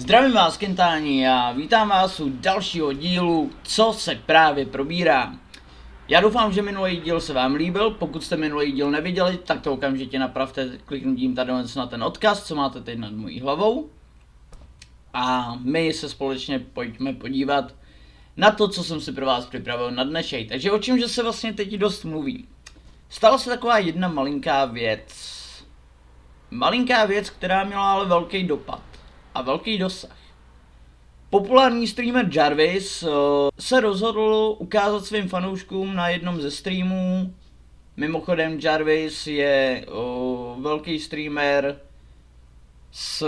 Zdravím vás, Kentáni, a vítám vás u dalšího dílu, co se právě probírá. Já doufám, že minulý díl se vám líbil. Pokud jste minulý díl neviděli, tak to okamžitě napravte kliknutím tady na ten odkaz, co máte teď nad mojí hlavou. A my se společně pojďme podívat na to, co jsem si pro vás připravil na dnešek. Takže o čem že se vlastně teď dost mluví. Stala se taková jedna malinká věc. Malinká věc, která měla ale velký dopad a velký dosah. Populární streamer Jarvis se rozhodl ukázat svým fanouškům na jednom ze streamů. Mimochodem Jarvis je velký streamer s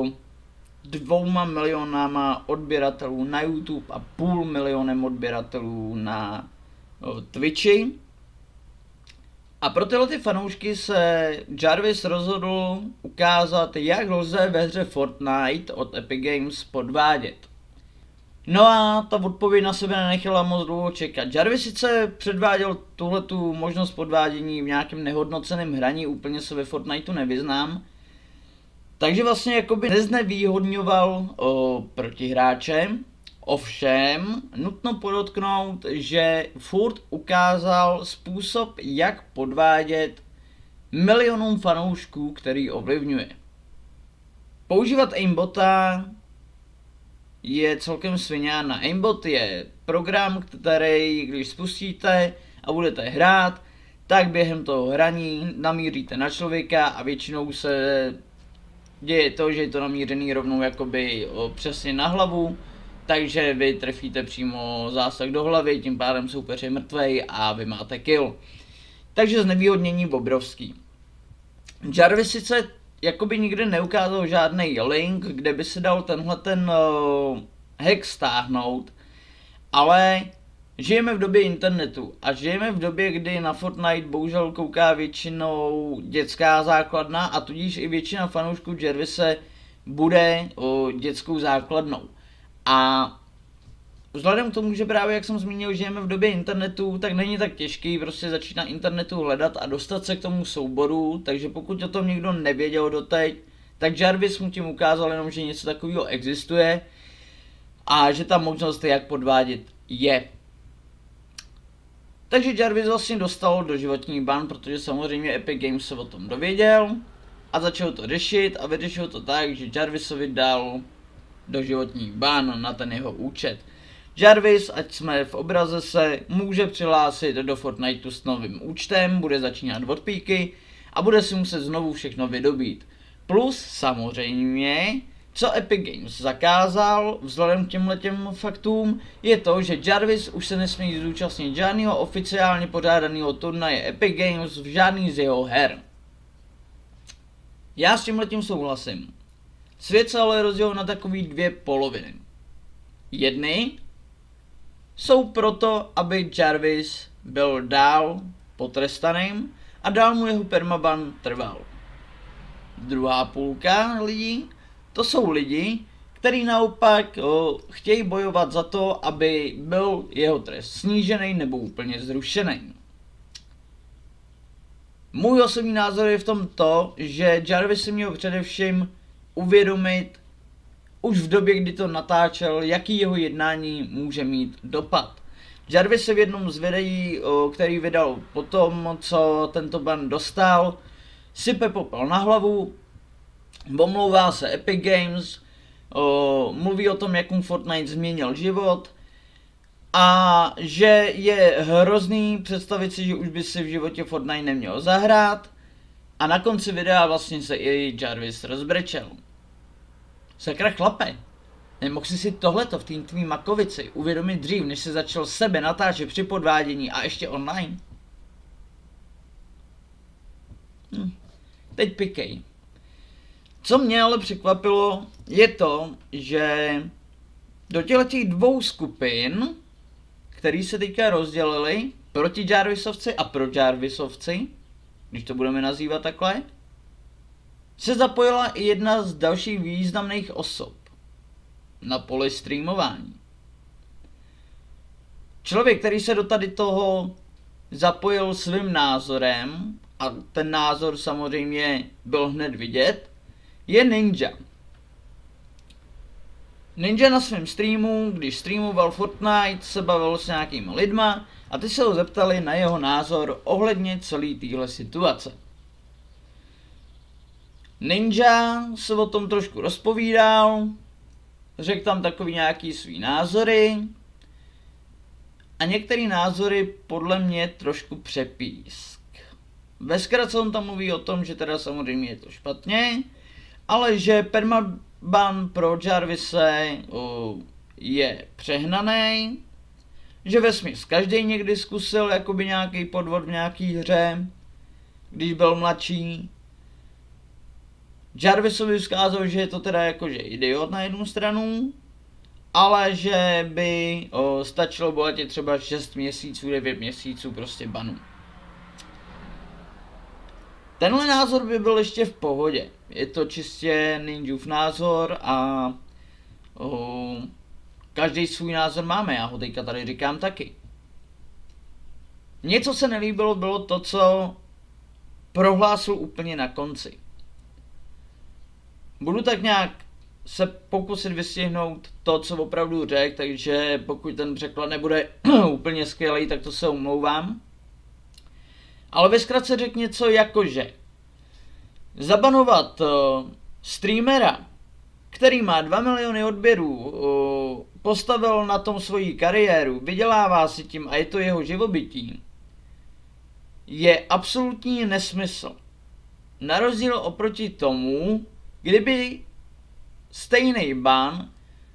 2 milionama odběratelů na YouTube a 0,5 milionu odběratelů na Twitchi. A pro tyhle ty fanoušky se Jarvis rozhodl ukázat, jak lze ve hře Fortnite od Epic Games podvádět. No a ta odpověď na sebe nenechala moc dlouho čekat. Jarvis sice předváděl tuhletu možnost podvádění v nějakém nehodnoceném hraní, úplně se ve Fortniteu nevyznám. Takže vlastně jakoby neznevýhodňoval protihráče. Ovšem, nutno podotknout, že furt ukázal způsob, jak podvádět milionům fanoušků, který ovlivňuje. Používat aimbota je celkem sviňána. Aimbot je program, který když spustíte a budete hrát, tak během toho hraní namíříte na člověka a většinou se děje to, že je to namířený rovnou jakoby přesně na hlavu. Takže vy trefíte přímo zásah do hlavy, tím pádem soupeř je mrtvej a vy máte kill. Takže znevýhodnění obrovský. Jarvis sice jakoby nikdy neukázal žádný link, kde by se dal ten hack stáhnout, ale žijeme v době internetu a žijeme v době, kdy na Fortnite bohužel kouká většinou dětská základna a tudíž i většina fanoušků Jarvise bude dětskou základnou. A vzhledem k tomu, že právě jak jsem zmínil, žijeme v době internetu, tak není tak těžký prostě začít na internetu hledat a dostat se k tomu souboru, takže pokud o tom někdo nevěděl doteď, tak Jarvis mu tím ukázal jenom, že něco takového existuje a že ta možnost, jak podvádět, je. Takže Jarvis vlastně dostal doživotní ban, protože samozřejmě Epic Games se o tom dověděl a začal to řešit a vyřešil to tak, že Jarvisovi dal doživotní ban na ten jeho účet. Jarvis, ať jsme v obraze, se může přihlásit do Fortniteu s novým účtem, bude začínat od píky a bude si muset znovu všechno vydobít. Plus samozřejmě, co Epic Games zakázal vzhledem k těmhletěm faktům, je to, že Jarvis už se nesmí zúčastnit žádného oficiálně pořádaného turnaje Epic Games v žádný z jeho her. Já s tímhletím souhlasím. Svět se ale rozdělil na takový dvě poloviny. Jedny jsou proto, aby Jarvis byl dál potrestaným a dál mu jeho permaban trval. Druhá půlka lidí, to jsou lidi, kteří naopak chtějí bojovat za to, aby byl jeho trest snížený nebo úplně zrušený. Můj osobní názor je v tom to, že Jarvis si měl především uvědomit už v době, kdy to natáčel, jaký jeho jednání může mít dopad. Jarvis se v jednom z videí, který vydal potom, co tento ban dostal, sype popel na hlavu, omlouvá se Epic Games, mluví o tom, jak mu Fortnite změnil život a že je hrozný představit si, že už by si v životě Fortnite neměl zahrát a na konci videa vlastně se i Jarvis rozbrečel. Sakra chlape, nemohl jsi si tohleto v tým tvý makovici uvědomit dřív, než se začal sebe natáčet při podvádění a ještě online? Teď pikej. Co mě ale překvapilo, je to, že do těch dvou skupin, který se teďka rozdělili, proti Jarvisovci a pro Jarvisovci, když to budeme nazývat takhle, se zapojila i jedna z dalších významných osob na poli streamování. Člověk, který se do tady toho zapojil svým názorem, a ten názor samozřejmě byl hned vidět, je Ninja. Ninja na svém streamu, když streamoval Fortnite, se bavil s nějakýma lidma a ty se ho zeptali na jeho názor ohledně celé téhle situace. Ninja se o tom trošku rozpovídal, řekl tam takový nějaký svý názory a některé názory podle mě trošku přepísk. Ve zkratce on tam mluví o tom, že teda samozřejmě je to špatně, ale že permaban pro Jarvise je přehnaný, že vesměs každý někdy zkusil jakoby nějaký podvod v nějaký hře, když byl mladší. Jarvisovi vzkázal, že je to teda jakože idiot na jednu stranu, ale že by stačilo bohatě třeba 6 měsíců, 9 měsíců prostě banu. Tenhle názor by byl ještě v pohodě. Je to čistě Ninjův názor a každý svůj názor máme, já ho teďka tady říkám taky. Mně co se nelíbilo, bylo to, co prohlásil úplně na konci. Budu tak nějak se pokusit vystihnout to, co opravdu řekl, takže pokud ten překlad nebude úplně skvělý, tak to se omlouvám. Ale ve zkratce řekl něco jakože zabanovat streamera, který má 2 miliony odběrů, postavil na tom svoji kariéru, vydělává si tím a je to jeho živobytí, je absolutní nesmysl. Na rozdíl oproti tomu, kdyby stejný ban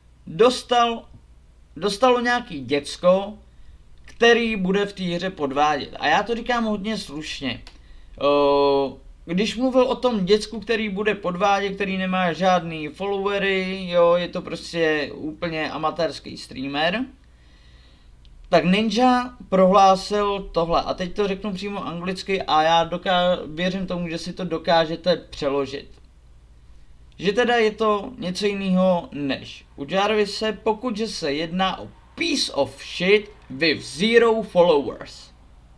dostalo nějaký děcko, který bude v té hře podvádět. A já to říkám hodně slušně. Když mluvil o tom děcku, který bude podvádět, který nemá žádný followery, jo, je to prostě úplně amatérský streamer, tak Ninja prohlásil tohle. A teď to řeknu přímo anglicky a já věřím tomu, že si to dokážete přeložit. Že teda je to něco jiného než u Jarvise, pokud se jedná o piece of shit with 0 followers.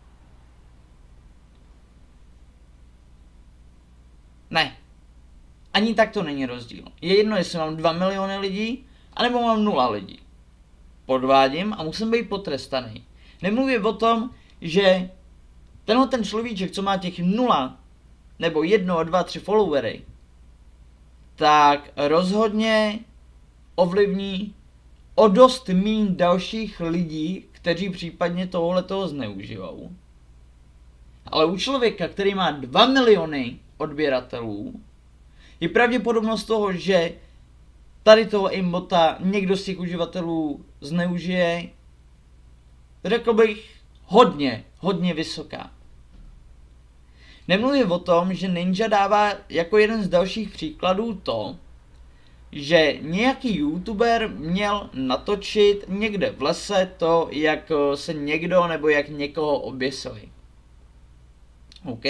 Ne. Ani tak to není rozdíl. Je jedno, jestli mám 2 miliony lidí, anebo mám 0 lidí. Podvádím a musím být potrestaný. Nemluvím o tom, že tenhle ten človíček, co má těch 0, nebo 1, 2, 3 followery, tak rozhodně ovlivní o dost méně dalších lidí, kteří případně tohletoho zneužijou. Ale u člověka, který má 2 miliony odběratelů, je pravděpodobnost toho, že tady toho aimbota někdo z těch uživatelů zneužije, řekl bych, hodně vysoká. Nemluvím o tom, že Ninja dává jako jeden z dalších příkladů to, že nějaký youtuber měl natočit někde v lese to, jak se někdo nebo jak někoho oběsili. OK.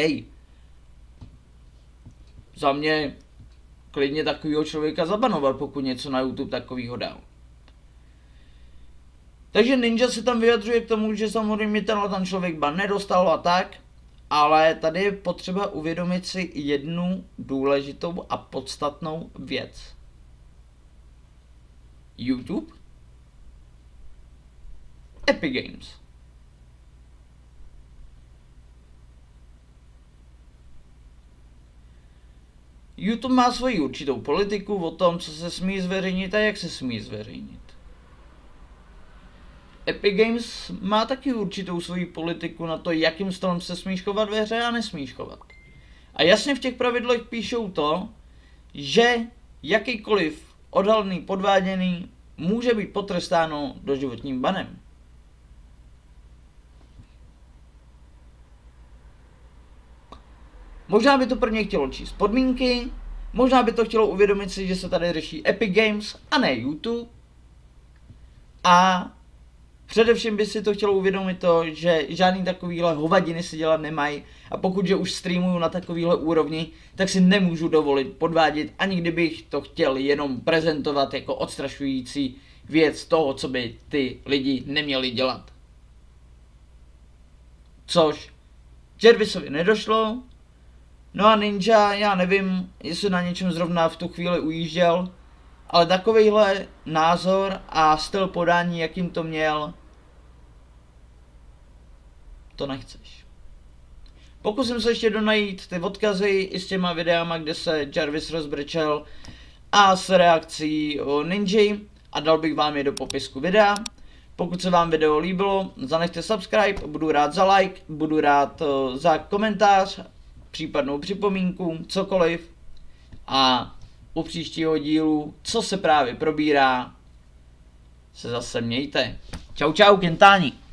Za mě klidně takovýho člověka zabanovat, pokud něco na YouTube takovýho dal. Takže Ninja se tam vyjadřuje k tomu, že samozřejmě ten člověk ban nedostal a tak, ale tady je potřeba uvědomit si jednu důležitou a podstatnou věc. YouTube, Epic Games. YouTube má svoji určitou politiku o tom, co se smí zveřejnit a jak se smí zveřejnit. Epic Games má taky určitou svoji politiku na to, jakým stylem se smíš chovat ve hře a nesmíš chovat. A jasně v těch pravidlech píšou to, že jakýkoliv odhalený, podváděný může být potrestáno doživotním banem. Možná by to pro ně chtělo číst podmínky, možná by to chtělo uvědomit si, že se tady řeší Epic Games a ne YouTube. A především by si to chtělo uvědomit to, že žádný takovýhle hovadiny si dělat nemají a pokud že už streamuju na takovýhle úrovni, tak si nemůžu dovolit podvádět, ani kdybych to chtěl jenom prezentovat jako odstrašující věc toho, co by ty lidi neměli dělat. Což Jarvisovi nedošlo, no a Ninja, já nevím, jestli na něčem zrovna v tu chvíli ujížděl, ale takovejhle názor a styl podání, jakým to měl, to nechceš. Pokusím se ještě donajít ty odkazy i s těma videama, kde se Jarvis rozbrečel a s reakcí o Ninji a dal bych vám je do popisku videa. Pokud se vám video líbilo, zanechte subscribe, budu rád za like, budu rád za komentář, případnou připomínku, cokoliv. A u příštího dílu, co se právě probírá, se zase mějte. Čau čau, Kentáni.